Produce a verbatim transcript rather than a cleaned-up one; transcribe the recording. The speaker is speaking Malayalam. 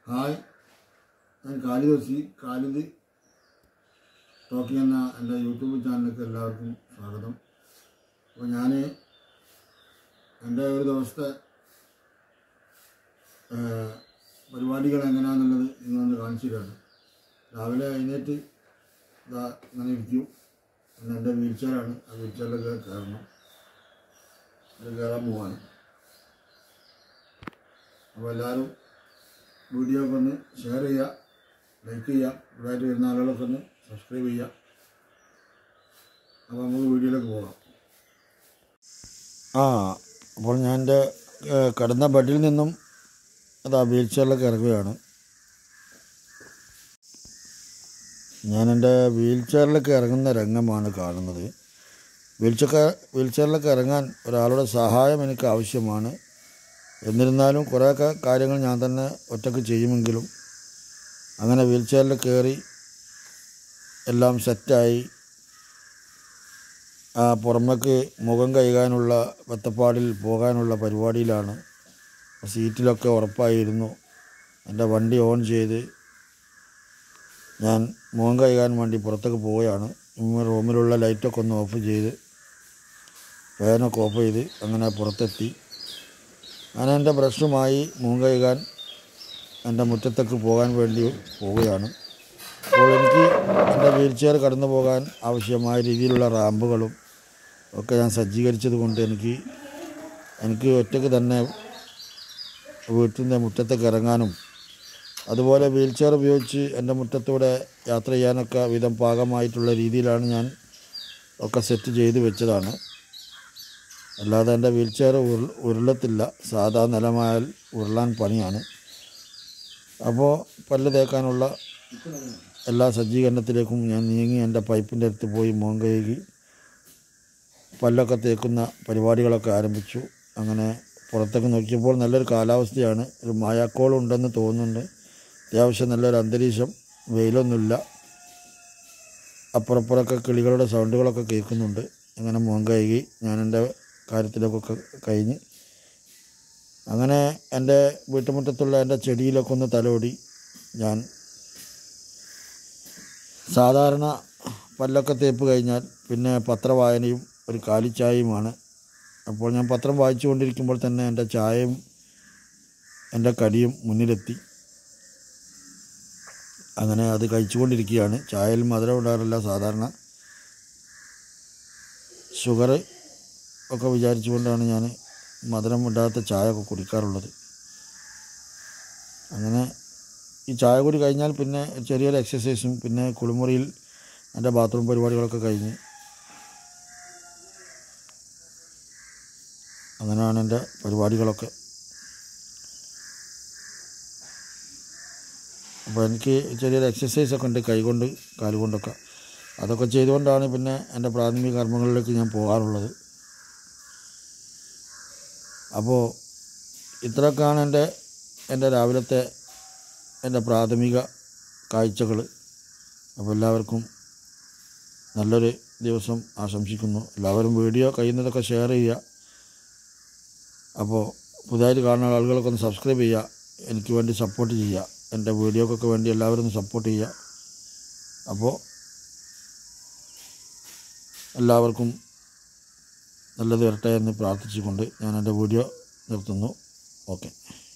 ഹായ്, ഞാൻ ഖാലിദ് വസി. ഖാലിദ് ടോക്കിംഗ് എന്ന എൻ്റെ യൂട്യൂബ് ചാനലിലേക്ക് എല്ലാവർക്കും സ്വാഗതം. അപ്പോൾ ഞാൻ എൻ്റെ ഒരു ദിവസത്തെ പരിപാടികൾ എങ്ങനെയാണെന്നുള്ളത് നിങ്ങളൊന്ന് കാണിച്ചു തരാണ്. രാവിലെ എഴുന്നേറ്റ് ഇതാ ഇങ്ങനെ ഇരിക്കും. പിന്നെ എൻ്റെ വീൽ ചെയറാണ്, ആ വീൽ ചെയറിലൊക്കെ കയറണം, അത് കയറാൻ പോവാണ്. അപ്പോൾ എല്ലാവരും വീഡിയോ ഒക്കെ ഒന്ന് ഷെയർ ചെയ്യുക, ലൈക്ക് ചെയ്യുക, ഇവിടെയായിട്ട് വരുന്ന ആളുകളൊക്കെ ഒന്ന് സബ്സ്ക്രൈബ് ചെയ്യുക. അപ്പോൾ നമുക്ക് വീഡിയോയിലേക്ക് പോകാം. ആ അപ്പോൾ ഞാൻ എൻ്റെ കിടന്ന ബെഡിൽ നിന്നും അതാ വീൽ ചെയറിലേക്ക് ഇറങ്ങുകയാണ്. ഞാൻ എൻ്റെ വീൽ ചെയറിലേക്ക് ഇറങ്ങുന്ന രംഗമാണ് കാണുന്നത്. വീൽ ചെയർ വീൽ ചെയറിലേക്ക് ഇറങ്ങാൻ ഒരാളുടെ സഹായം എനിക്ക് ആവശ്യമാണ്. എന്നിരുന്നാലും കുറേയൊക്കെ കാര്യങ്ങൾ ഞാൻ തന്നെ ഒറ്റയ്ക്ക് ചെയ്യുമെങ്കിലും അങ്ങനെ വീൽ ചെയറിൽ കയറി എല്ലാം സെറ്റായി ആ പുറമേക്ക് മുഖം കഴുകാനുള്ള വെത്തപ്പാടിൽ പോകാനുള്ള പരിപാടിയിലാണ്. സീറ്റിലൊക്കെ ഉറപ്പായിരുന്നു. എൻ്റെ വണ്ടി ഓൺ ചെയ്ത് ഞാൻ മുഖം കഴുകാൻ വേണ്ടി പുറത്തേക്ക് പോവുകയാണ്. റൂമിലുള്ള ലൈറ്റൊക്കെ ഒന്ന് ഓഫ് ചെയ്ത് ഫാനൊക്കെ ഓഫ് ചെയ്ത് അങ്ങനെ പുറത്തെത്തി. ഞാൻ എൻ്റെ ബ്രഷുമായി മുഖം കഴുകാൻ എൻ്റെ മുറ്റത്തേക്ക് പോകാൻ വേണ്ടി പോവുകയാണ്. അപ്പോൾ എനിക്ക് എൻ്റെ വീൽ ചെയർ കടന്നു പോകാൻ ആവശ്യമായ രീതിയിലുള്ള റാമ്പുകളും ഒക്കെ ഞാൻ സജ്ജീകരിച്ചത് കൊണ്ട് എനിക്ക് എനിക്ക് ഒറ്റയ്ക്ക് തന്നെ വീട്ടിൻ്റെ മുറ്റത്തേക്ക് ഇറങ്ങാനും അതുപോലെ വീൽ ചെയർ ഉപയോഗിച്ച് എൻ്റെ മുറ്റത്തൂടെ യാത്ര ചെയ്യാനൊക്കെ വിധം പാകമായിട്ടുള്ള രീതിയിലാണ് ഞാൻ ഒക്കെ സെറ്റ് ചെയ്ത് വെച്ചതാണ്. അല്ലാതെ എൻ്റെ വീൽ ചെയർ ഉരുൾ ഉരുളത്തില്ല. സാധാ നിലമായാൽ ഉരുളാൻ പണിയാണ്. അപ്പോൾ പല്ല് തേക്കാനുള്ള എല്ലാ സജ്ജീകരണത്തിലേക്കും ഞാൻ നീങ്ങി എൻ്റെ പൈപ്പിൻ്റെ അടുത്ത് പോയി മുഖം കഴുകി പല്ലൊക്കെ തേക്കുന്ന പരിപാടികളൊക്കെ ആരംഭിച്ചു. അങ്ങനെ പുറത്തേക്ക് നോക്കിയപ്പോൾ നല്ലൊരു കാലാവസ്ഥയാണ്. ഒരു മഴക്കോളം ഉണ്ടെന്ന് തോന്നുന്നുണ്ട്. അത്യാവശ്യം നല്ലൊരു അന്തരീക്ഷം, വെയിലൊന്നുമില്ല. അപ്പുറപ്പുറമൊക്കെ കിളികളുടെ സൗണ്ടുകളൊക്കെ കേൾക്കുന്നുണ്ട്. അങ്ങനെ മുഖം കഴുകി ഞാൻ എൻ്റെ കാര്യത്തിലൊക്കെ കഴിഞ്ഞ് അങ്ങനെ എൻ്റെ വീട്ടുമുറ്റത്തുള്ള എൻ്റെ ചെടിയിലൊക്കെ ഒന്ന് തലോടി ഞാൻ സാധാരണ പല്ലൊക്കെ തേപ്പ് കഴിഞ്ഞാൽ പിന്നെ പത്രവായനയും ഒരു കാലിച്ചായയുമാണ്. അപ്പോൾ ഞാൻ പത്രം വായിച്ചു കൊണ്ടിരിക്കുമ്പോൾ തന്നെ എൻ്റെ ചായയും എൻ്റെ കടിയും മുന്നിലെത്തി. അങ്ങനെ അത് കഴിച്ചുകൊണ്ടിരിക്കുകയാണ്. ചായയിൽ മധുരം ഇടാറില്ല. സാധാരണ ഷുഗർ ഒക്കെ വിചാരിച്ചുകൊണ്ടാണ് ഞാൻ മധുരം ഇടാത്ത ചായ ഒക്കെ കുടിക്കാറുള്ളത്. അങ്ങനെ ഈ ചായ കൂടി കഴിഞ്ഞാൽ പിന്നെ ചെറിയൊരു എക്സസൈസും പിന്നെ കുളിമുറിയിൽ എൻ്റെ ബാത്റൂം പരിപാടികളൊക്കെ കഴിഞ്ഞ് അങ്ങനെയാണ് എൻ്റെ പരിപാടികളൊക്കെ. അപ്പോൾ എനിക്ക് ചെറിയൊരു എക്സസൈസൊക്കെ ഉണ്ട്, കൈകൊണ്ട് കാലുകൊണ്ടൊക്കെ. അതൊക്കെ ചെയ്തുകൊണ്ടാണ് പിന്നെ എൻ്റെ പ്രാഥമിക കർമ്മങ്ങളിലേക്ക് ഞാൻ പോകാറുള്ളത്. അപ്പോൾ ഇത്രയൊക്കെയാണ് എൻ്റെ എൻ്റെ രാവിലത്തെ എൻ്റെ പ്രാഥമിക കാഴ്ചകൾ. അപ്പോൾ എല്ലാവർക്കും നല്ലൊരു ദിവസം ആശംസിക്കുന്നു. എല്ലാവരും വീഡിയോ കഴിയുന്നതൊക്കെ ഷെയർ ചെയ്യുക. അപ്പോൾ പുതിയതായിട്ട് കാണുന്ന ആളുകളൊക്കെ ഒന്ന് സബ്സ്ക്രൈബ് ചെയ്യുക, എനിക്ക് വേണ്ടി സപ്പോർട്ട് ചെയ്യുക. എൻ്റെ വീഡിയോക്കൊക്കെ വേണ്ടി എല്ലാവരും ഒന്ന് സപ്പോർട്ട് ചെയ്യുക. അപ്പോൾ എല്ലാവർക്കും നല്ലത് വരട്ടെ എന്ന് പ്രാർത്ഥിച്ചുകൊണ്ട് ഞാൻ എൻ്റെ വീഡിയോ നിർത്തുന്നു. ഓക്കെ.